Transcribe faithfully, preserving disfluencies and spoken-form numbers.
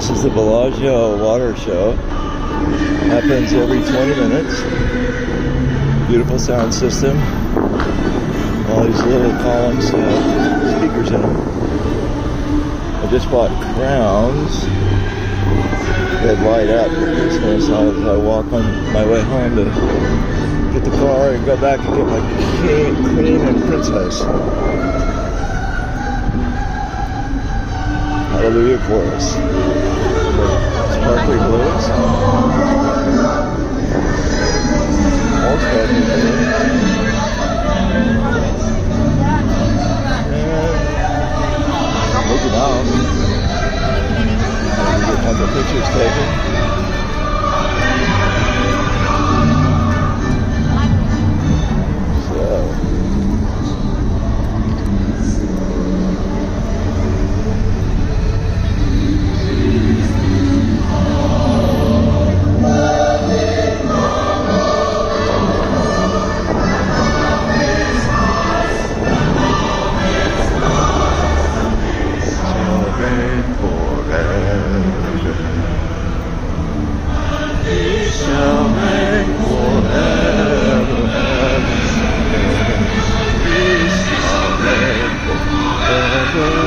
This is the Bellagio Water Show. Happens every twenty minutes. Beautiful sound system. All these little columns have speakers in them. I just bought crowns that light up for Christmas as I walk on my way home to get the car and go back and get my king, queen and princess. Hallelujah chorus. Sparkly blues. All sparkly blues. And Mickey Mouse. And we get tons of pictures taken. Forever.